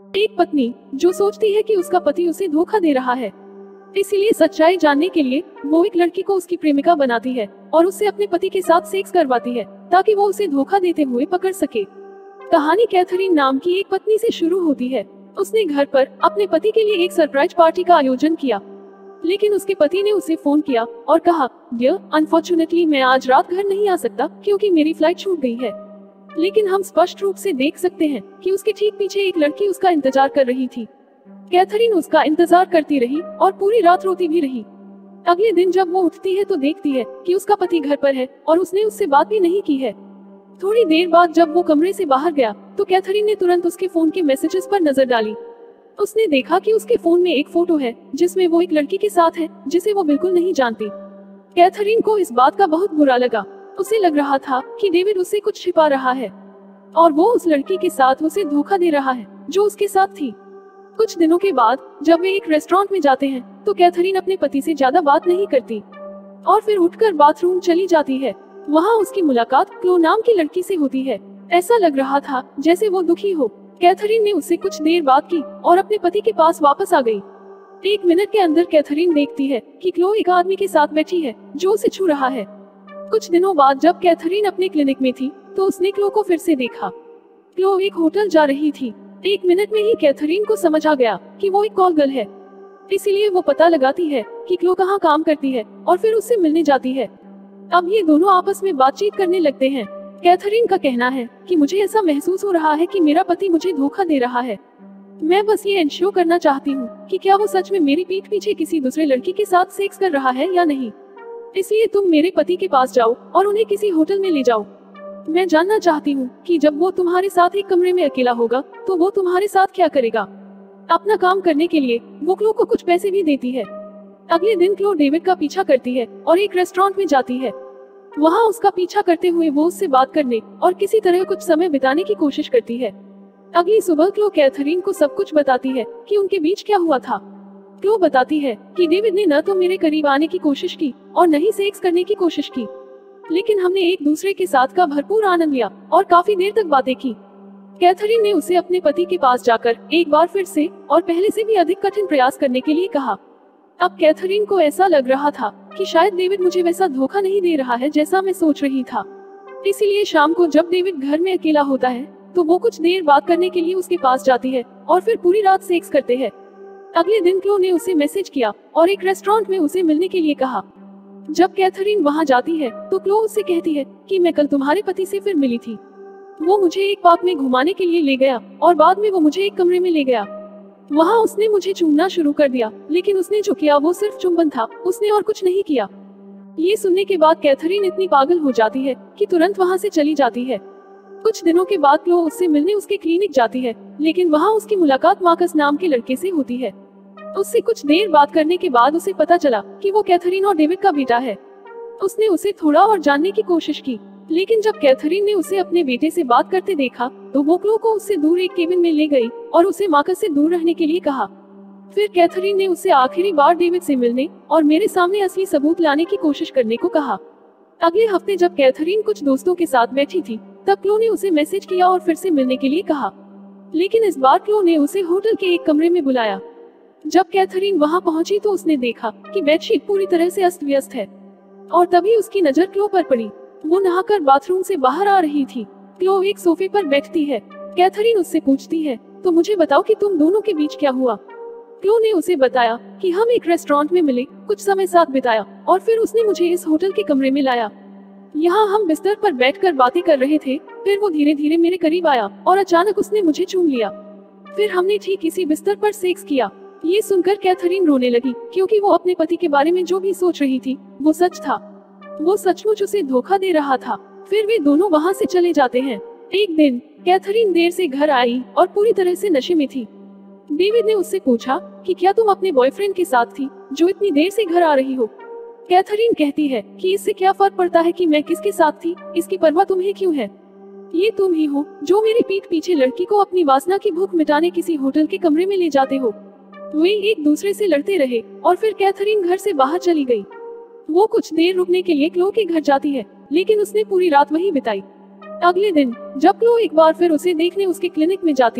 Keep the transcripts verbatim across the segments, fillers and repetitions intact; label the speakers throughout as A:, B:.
A: एक पत्नी जो सोचती है कि उसका पति उसे धोखा दे रहा है, इसीलिए सच्चाई जानने के लिए वो एक लड़की को उसकी प्रेमिका बनाती है और उससे अपने पति के साथ सेक्स करवाती है ताकि वो उसे धोखा देते हुए पकड़ सके। कहानी कैथरीन नाम की एक पत्नी से शुरू होती है। उसने घर पर अपने पति के लिए एक सरप्राइज पार्टी का आयोजन किया, लेकिन उसके पति ने उसे फोन किया और कहा, डियर, अनफॉर्चुनेटली मैं आज रात घर नहीं आ सकता क्योंकि मेरी फ्लाइट छूट गई है। लेकिन हम स्पष्ट रूप से देख सकते हैं कि उसके ठीक पीछे एक लड़की उसका इंतजार कर रही थी। कैथरीन उसका इंतजार करती रही और पूरी रात रोती भी रही। अगले दिन जब वो उठती है तो देखती है कि उसका पति घर पर है और उसने उससे बात भी नहीं की है। थोड़ी देर बाद जब वो कमरे से बाहर गया तो कैथरीन ने तुरंत उसके फोन के मैसेजेस पर नजर डाली। उसने देखा कि उसके फोन में एक फोटो है जिसमें वो एक लड़की के साथ है जिसे वो बिल्कुल नहीं जानती। कैथरीन को इस बात का बहुत बुरा लगा। उसे लग रहा था कि डेविड उससे कुछ छिपा रहा है और वो उस लड़की के साथ उसे धोखा दे रहा है जो उसके साथ थी। कुछ दिनों के बाद जब वे एक रेस्टोरेंट में जाते हैं तो कैथरीन अपने पति से ज्यादा बात नहीं करती और फिर उठकर बाथरूम चली जाती है। वहाँ उसकी मुलाकात क्लो नाम की लड़की से होती है। ऐसा लग रहा था जैसे वो दुखी हो। कैथरीन ने उससे कुछ देर बात की और अपने पति के पास वापस आ गई। एक मिनट के अंदर कैथरीन देखती है कि क्लो एक आदमी के साथ बैठी है जो उसे छू रहा है। कुछ दिनों बाद जब कैथरीन अपने क्लिनिक में थी तो उसने क्लो को फिर से देखा। क्लो एक होटल जा रही थी। एक मिनट में ही कैथरीन को समझ आ गया कि वो एक कॉल गर्ल है, इसीलिए वो पता लगाती है कि क्लो कहाँ काम करती है और फिर उससे मिलने जाती है। अब ये दोनों आपस में बातचीत करने लगते हैं। कैथरीन का कहना है कि मुझे ऐसा महसूस हो रहा है कि मेरा पति मुझे धोखा दे रहा है। मैं बस ये इंश्योर करना चाहती हूँ कि क्या वो सच में मेरी पीठ पीछे किसी दूसरे लड़की के साथ सेक्स कर रहा है या नहीं। इसलिए तुम मेरे पति के पास जाओ और उन्हें किसी होटल में ले जाओ। मैं जानना चाहती हूँ कि जब वो तुम्हारे साथ एक कमरे में अकेला होगा तो वो तुम्हारे साथ क्या करेगा। अपना काम करने के लिए वो क्लो को कुछ पैसे भी देती है। अगले दिन क्लो डेविड का पीछा करती है और एक रेस्टोरेंट में जाती है। वहाँ उसका पीछा करते हुए वो उससे बात करने और किसी तरह कुछ समय बिताने की कोशिश करती है। अगली सुबह क्लो कैथरीन को सब कुछ बताती है कि उनके बीच क्या हुआ था। क्लो बताती है कि डेविड ने न तो मेरे करीब आने की कोशिश की और न ही सेक्स करने की कोशिश की, लेकिन हमने एक दूसरे के साथ का भरपूर आनंद लिया और काफी देर तक बातें की। कैथरीन ने उसे अपने पति के पास जाकर एक बार फिर से और पहले से भी अधिक कठिन प्रयास करने के लिए कहा। अब कैथरीन को ऐसा लग रहा था कि शायद डेविड मुझे वैसा धोखा नहीं दे रहा है जैसा मैं सोच रही था। इसीलिए शाम को जब डेविड घर में अकेला होता है तो वो कुछ देर बात करने के लिए उसके पास जाती है और फिर पूरी रात सेक्स करते हैं। अगले दिन क्लो ने उसे मैसेज किया और एक रेस्टोरेंट में उसे मिलने के लिए कहा। जब कैथरीन वहां जाती है तो क्लो उससे कहती है कि मैं कल तुम्हारे पति से फिर मिली थी। वो मुझे एक पार्क में घुमाने के लिए ले गया और बाद में वो मुझे एक कमरे में ले गया। वहाँ उसने मुझे चूमना शुरू कर दिया, लेकिन उसने जो किया वो सिर्फ चुंबन था, उसने और कुछ नहीं किया। ये सुनने के बाद कैथरीन इतनी पागल हो जाती है कि तुरंत वहाँ से चली जाती है। कुछ दिनों के बाद क्लो उससे मिलने उसके क्लिनिक जाती है, लेकिन वहाँ उसकी मुलाकात मार्कस नाम के लड़के से होती है। उससे कुछ देर बात करने के बाद उसे पता चला कि वो कैथरीन और डेविड का बेटा है। उसने उसे थोड़ा और जानने की कोशिश की, लेकिन जब कैथरीन ने उसे अपने बेटे से बात करते देखा तो वो क्लो को उससे दूर एक केबिन में ले गई और उसे मार्कस से दूर रहने के लिए कहा। फिर कैथरीन ने उससे आखिरी बार डेविड से मिलने और मेरे सामने असली सबूत लाने की कोशिश करने को कहा। अगले हफ्ते जब कैथरीन कुछ दोस्तों के साथ बैठी थी तब क्लो ने उसे मैसेज किया और फिर से मिलने के लिए कहा, लेकिन इस बार क्लो ने उसे होटल के एक कमरे में बुलाया। जब कैथरीन वहां पहुंची तो उसने देखा कि बेडशीट पूरी तरह से अस्त व्यस्त है और तभी उसकी नजर क्लो पर पड़ी। वो नहाकर बाथरूम से बाहर आ रही थी। क्लो एक सोफे पर बैठती है। कैथरीन उससे पूछती है, तो मुझे बताओ कि तुम दोनों के बीच क्या हुआ। क्लो ने उसे बताया कि हम एक रेस्टोरेंट में मिले, कुछ समय साथ बिताया और फिर उसने मुझे इस होटल के कमरे में लाया। यहाँ हम बिस्तर पर बैठकर बातें कर रहे थे। फिर वो धीरे धीरे मेरे करीब आया और अचानक उसने मुझे चूम लिया। फिर हमने ठीक इसी बिस्तर पर सेक्स किया। ये सुनकर कैथरीन रोने लगी क्योंकि वो अपने पति के बारे में जो भी सोच रही थी वो सच था। वो सचमुच उसे धोखा दे रहा था। फिर वे दोनों वहाँ से चले जाते हैं। एक दिन कैथरीन देर से घर आई और पूरी तरह से नशे में थी। डेविड ने उससे पूछा कि क्या तुम अपने बॉयफ्रेंड के साथ थी जो इतनी देर से घर आ रही हो। कैथरीन कहती है कि इससे क्या फर्क पड़ता है कि मैं किसके साथ थी, इसकी परवाह तुम्हें क्यों है। ये तुम ही हो जो मेरी पीठ पीछे लड़की को अपनी वासना की भूख मिटाने किसी होटल के कमरे में ले जाते हो। वे एक दूसरे से लड़ते रहे और फिर कैथरीन घर से बाहर चली गई। वो कुछ देर रुकने के लिए क्लो के घर जाती है, लेकिन उसने पूरी रात वहीं बिताई। अगले दिन जब क्लो एक बार फिर उसे देखने उसके क्लिनिक में जाती है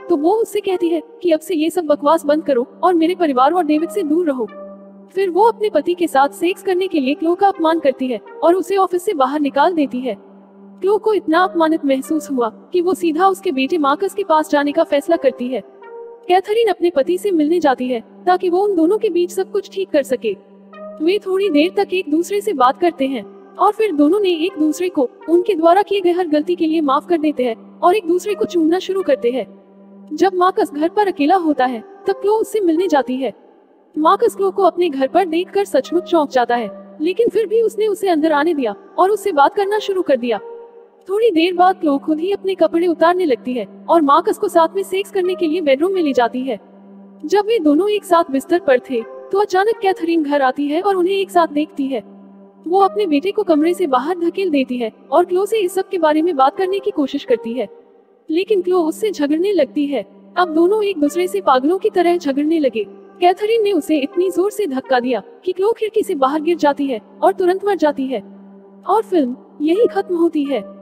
A: तो वो उससे कहती है कि अब से ये सब बकवास बंद करो और मेरे परिवार और डेविड से दूर रहो। फिर वो अपने पति के साथ सेक्स करने के लिए क्लो का अपमान करती है और उसे ऑफिस से बाहर निकाल देती है। क्लो को इतना अपमानित महसूस हुआ कि वो सीधा उसके बेटे मार्कस के पास जाने का फैसला करती है। कैथरीन अपने पति से मिलने जाती है ताकि वो उन दोनों के बीच सब कुछ ठीक कर सके। वे थोड़ी देर तक एक दूसरे से बात करते हैं और फिर दोनों ने एक दूसरे को उनके द्वारा किए गए हर गलती के लिए माफ कर देते हैं और एक दूसरे को चूमना शुरू करते हैं। जब मार्कस घर पर अकेला होता है तब क्लो उससे मिलने जाती है। मार्कस क्लो को अपने घर पर देखकर सचमुच चौंक जाता है, लेकिन फिर भी उसने उसे अंदर आने दिया और उससे बात करना शुरू कर दिया। थोड़ी देर बाद क्लो खुद ही अपने कपड़े उतारने लगती है और मार्कस को साथ में सेक्स करने के लिए बेडरूम में ले जाती है। जब वे दोनों एक साथ बिस्तर पर थे तो अचानक कैथरीन घर आती है और उन्हें एक साथ देखती है। वो अपने बेटे को कमरे से बाहर धकेल देती है और क्लो से इस सब के बारे में बात करने की कोशिश करती है, लेकिन क्लो उससे झगड़ने लगती है। अब दोनों एक दूसरे से पागलों की तरह झगड़ने लगे। कैथरीन ने उसे इतनी जोर से धक्का दिया कि क्लो खिड़की से बाहर गिर जाती है और तुरंत मर जाती है। और फिल्म यही खत्म होती है।